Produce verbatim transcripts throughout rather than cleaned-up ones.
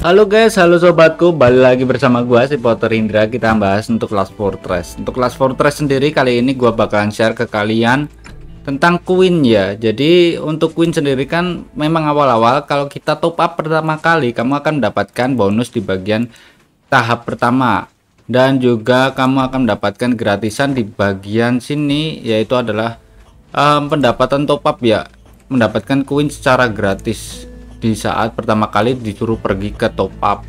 Halo guys, halo sobatku, balik lagi bersama gua si Potter Indra. Kita bahas untuk Last Fortress. Untuk Last Fortress sendiri kali ini gua bakalan share ke kalian tentang Queen ya. Jadi untuk Queen sendiri kan memang awal-awal kalau kita top up pertama kali kamu akan mendapatkan bonus di bagian tahap pertama, dan juga kamu akan mendapatkan gratisan di bagian sini, yaitu adalah um, pendapatan top up ya, mendapatkan Queen secara gratis di saat pertama kali disuruh pergi ke top up.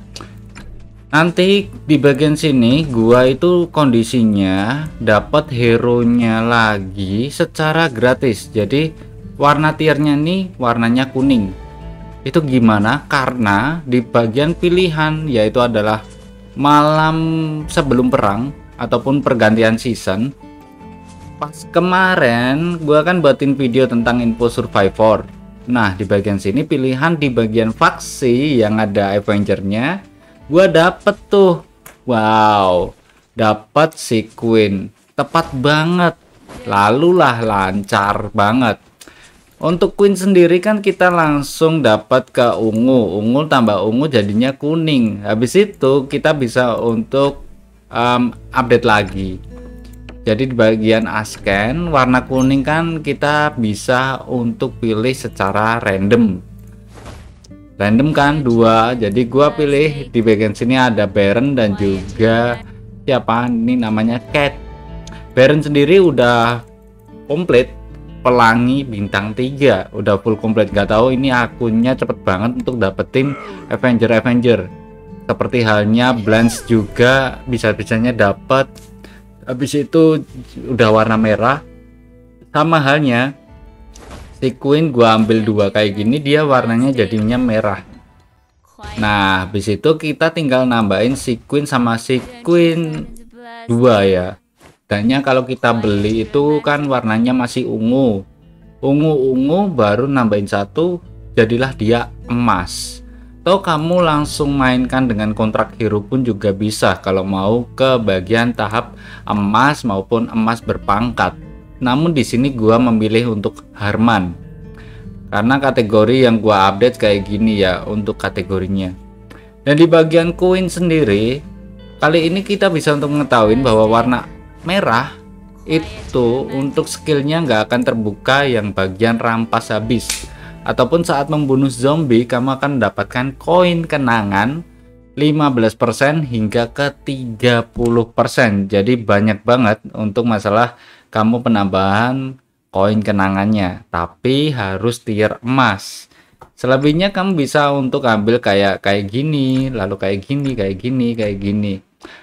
Nanti di bagian sini gua itu kondisinya dapat hero nya lagi secara gratis. Jadi warna tiernya nih warnanya kuning. Itu gimana? Karena di bagian pilihan, yaitu adalah malam sebelum perang ataupun pergantian season, pas kemarin gua kan buatin video tentang info survivor. Nah, di bagian sini pilihan di bagian faksi yang ada Avenger-nya, gua dapet tuh. Wow, dapat si Queen. Tepat banget. Lalulah lancar banget. Untuk Queen sendiri kan kita langsung dapat ke ungu. Ungu tambah ungu jadinya kuning. Habis itu kita bisa untuk um, update lagi. Jadi di bagian asken warna kuning kan kita bisa untuk pilih secara random. Random kan dua. Jadi gua pilih di bagian sini ada Baron dan juga siapa ini namanya Cat. Baron sendiri udah komplit, pelangi bintang tiga, udah full komplit. Gak tahu ini akunnya cepet banget untuk dapetin Avenger-Avenger. Seperti halnya Blance juga bisa-bisanya dapet. Habis itu udah warna merah. Sama halnya si Queen gua ambil dua kayak gini, dia warnanya jadinya merah. Nah habis itu kita tinggal nambahin si Queen sama si Queen dua ya. Dannya kalau kita beli itu kan warnanya masih ungu. Ungu-ungu baru nambahin satu, jadilah dia emas. Atau kamu langsung mainkan dengan kontrak hero pun juga bisa kalau mau ke bagian tahap emas maupun emas berpangkat. Namun di sini gua memilih untuk Harman karena kategori yang gua update kayak gini ya untuk kategorinya. Dan di bagian Queen sendiri kali ini kita bisa untuk mengetahui bahwa warna merah itu untuk skillnya nggak akan terbuka yang bagian rampas habis, ataupun saat membunuh zombie kamu akan mendapatkan koin kenangan lima belas persen hingga ke tiga puluh persen. Jadi banyak banget untuk masalah kamu penambahan koin kenangannya, tapi harus tier emas. Selebihnya kamu bisa untuk ambil kayak kayak gini, lalu kayak gini, kayak gini, kayak gini.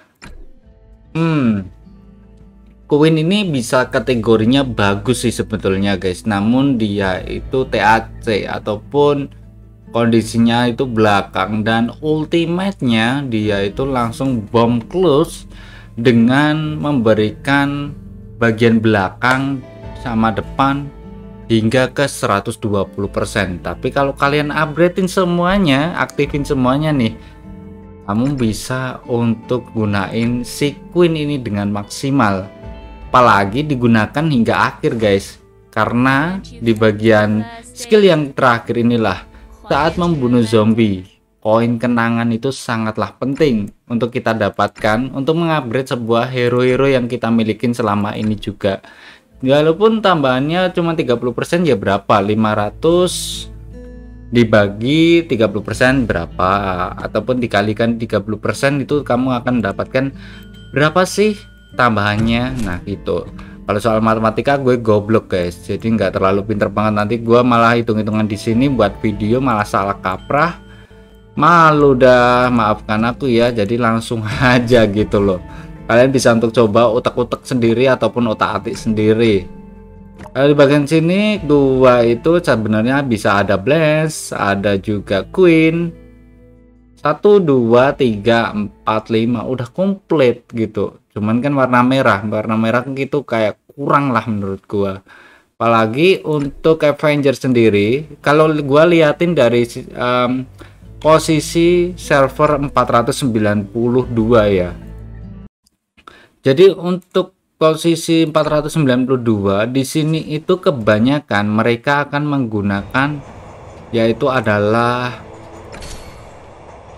Hmm Queen ini bisa kategorinya bagus sih sebetulnya guys, namun dia itu T A C ataupun kondisinya itu belakang, dan ultimate-nya dia itu langsung bomb close dengan memberikan bagian belakang sama depan hingga ke seratus dua puluh persen. Tapi kalau kalian upgradein semuanya, aktifin semuanya nih, kamu bisa untuk gunain si Queen ini dengan maksimal. Apalagi digunakan hingga akhir guys, karena di bagian skill yang terakhir inilah saat membunuh zombie, koin kenangan itu sangatlah penting untuk kita dapatkan untuk mengupgrade sebuah hero-hero yang kita milikin selama ini juga. Walaupun tambahannya cuma tiga puluh persen ya, berapa, lima ratus dibagi tiga puluh persen berapa, ataupun dikalikan tiga puluh persen itu kamu akan mendapatkan berapa sih tambahannya. Nah gitu. Kalau soal matematika gue goblok guys, jadi nggak terlalu pinter banget. Nanti gue malah hitung-hitungan di sini buat video malah salah kaprah, malu dah, maafkan aku ya. Jadi langsung aja gitu loh, kalian bisa untuk coba utak-utak sendiri ataupun otak-atik sendiri. Kalau di bagian sini dua itu sebenarnya bisa ada Blast, ada juga Queen. Satu, dua, tiga, empat, lima udah komplit gitu. Cuman kan warna merah, warna merah gitu kayak kurang lah menurut gua. Apalagi untuk Avenger sendiri, kalau gua liatin dari um, posisi server empat ratus sembilan puluh dua ya. Jadi untuk posisi empat ratus sembilan puluh dua di sini itu kebanyakan mereka akan menggunakan yaitu adalah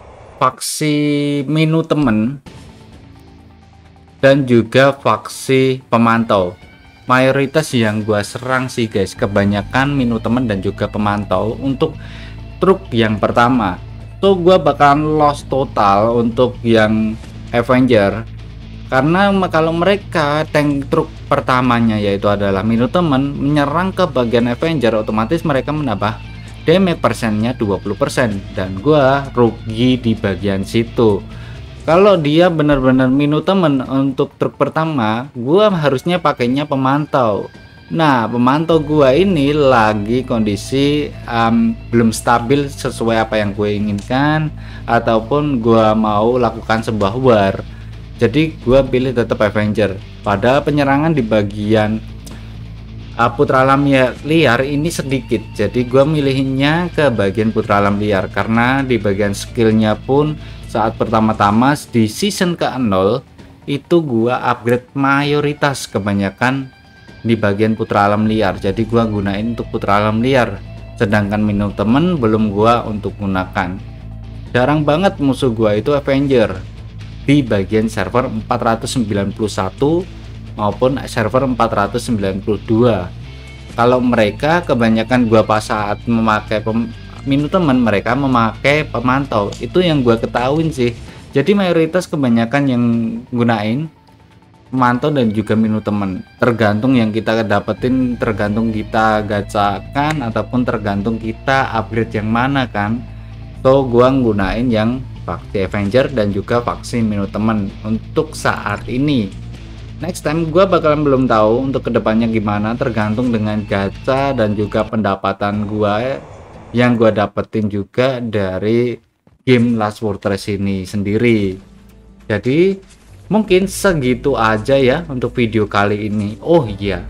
faksi menu temen dan juga faksi pemantau. Mayoritas yang gua serang sih guys, kebanyakan menu temen dan juga pemantau untuk truk yang pertama. Tuh gua bakalan lost total untuk yang Avenger, karena kalau mereka tank truk pertamanya yaitu adalah menu temen menyerang ke bagian Avenger, otomatis mereka menambah damage persennya dua puluh persen dan gua rugi di bagian situ. Kalau dia benar-benar minu temen untuk truk pertama, gua harusnya pakainya pemantau. Nah, pemantau gua ini lagi kondisi um, belum stabil sesuai apa yang gue inginkan, ataupun gua mau lakukan sebuah war. Jadi gua pilih tetap Avenger. Pada penyerangan di bagian uh, putra alam ya, liar ini sedikit, jadi gua milihnya ke bagian putra alam liar karena di bagian skillnya pun saat pertama-tama di season ke nol itu gua upgrade mayoritas kebanyakan di bagian putra alam liar, jadi gua gunain untuk putra alam liar, sedangkan minum temen belum gua untuk gunakan. Jarang banget musuh gua itu Avenger di bagian server empat ratus sembilan puluh satu maupun server empat ratus sembilan puluh dua. Kalau mereka kebanyakan gua pas saat memakai pem minu teman, mereka memakai pemantau. Itu yang gua ketahuin sih. Jadi mayoritas kebanyakan yang gunain pemantau dan juga minu teman, tergantung yang kita dapetin, tergantung kita gacakan ataupun tergantung kita upgrade yang mana kan. So gua gunain yang faksi Avenger dan juga faksi minu teman untuk saat ini. Next time gua bakalan belum tahu untuk kedepannya gimana, tergantung dengan gacha dan juga pendapatan gua yang gue dapetin juga dari game Last Fortress ini sendiri. Jadi mungkin segitu aja ya untuk video kali ini. Oh iya,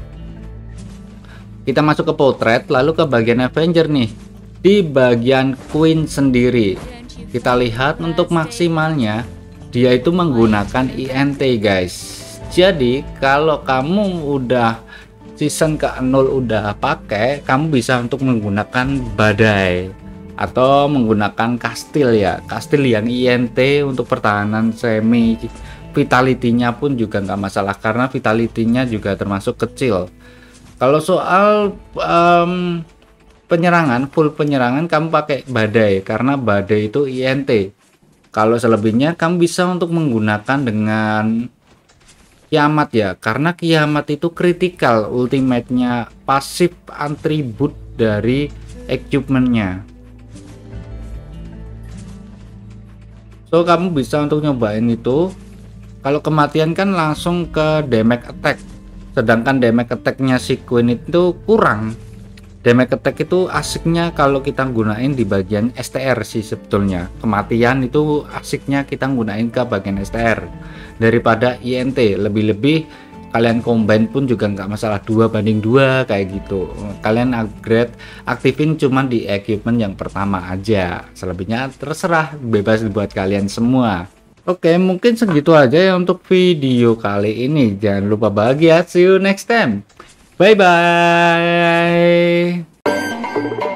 kita masuk ke potret, lalu ke bagian Avenger nih. Di bagian Queen sendiri kita lihat untuk maksimalnya dia itu menggunakan I N T guys. Jadi kalau kamu udah season ke nol udah pakai, kamu bisa untuk menggunakan badai atau menggunakan kastil ya, kastil yang I N T untuk pertahanan semi. Vitality-nya pun juga nggak masalah karena vitality-nya juga termasuk kecil. Kalau soal um, penyerangan, full penyerangan kamu pakai badai karena badai itu I N T. Kalau selebihnya kamu bisa untuk menggunakan dengan kiamat ya, karena kiamat itu kritikal, ultimate-nya pasif atribut dari equipment-nya. So kamu bisa untuk nyobain itu. Kalau kematian kan langsung ke damage attack, sedangkan damage attack-nya si Queen itu kurang. Damage attack itu asiknya kalau kita gunain di bagian S T R sih sebetulnya. Kematian itu asiknya kita gunain ke bagian S T R daripada I N T. Lebih-lebih kalian combine pun juga nggak masalah, dua banding dua kayak gitu. Kalian upgrade aktifin cuman di equipment yang pertama aja, selebihnya terserah, bebas buat kalian semua. Oke, mungkin segitu aja ya untuk video kali ini. Jangan lupa bahagia, see you next time, bye bye.